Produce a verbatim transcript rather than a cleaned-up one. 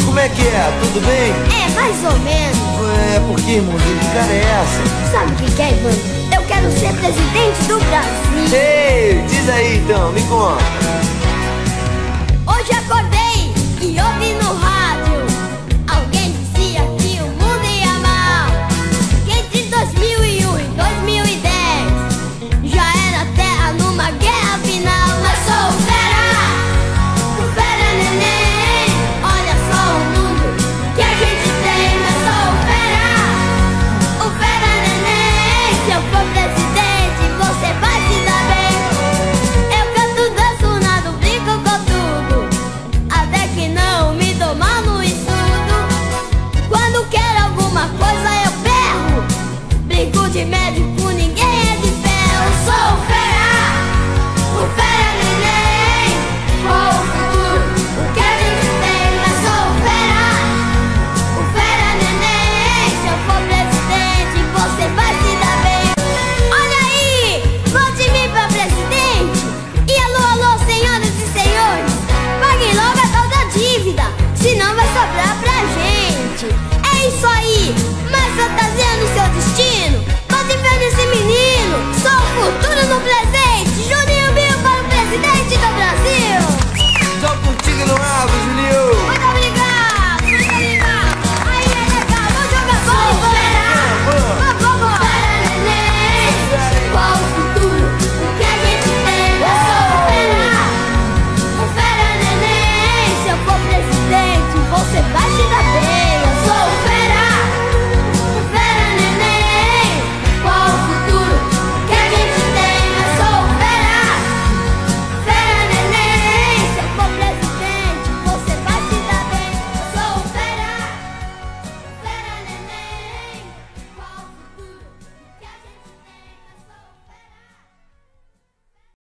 como é que é? Tudo bem? É, mais ou menos. Ué, por que, irmãozinho? Que cara é essa? Sabe o que que é, Ivan? Eu quero ser presidente do Brasil. Ei, diz aí então, me conta. Hoje acordei e ouvi no rádio, alguém dizia que o mundo ia mal, que entre dois mil e um e dois mil e dez já era a Terra numa guerra final. Mas sou o fera, o fera neném. Olha só o mundo que a gente tem. Mas sou o fera, o fera neném. Se eu for presidente, você vai se dar bem. Eu canto, danço, nado, brinco com tudo, até que não me dou mal no estudo. Quando quero alguma coisa eu berro, brinco de médico, ninguém é de ferro. Sou o fera.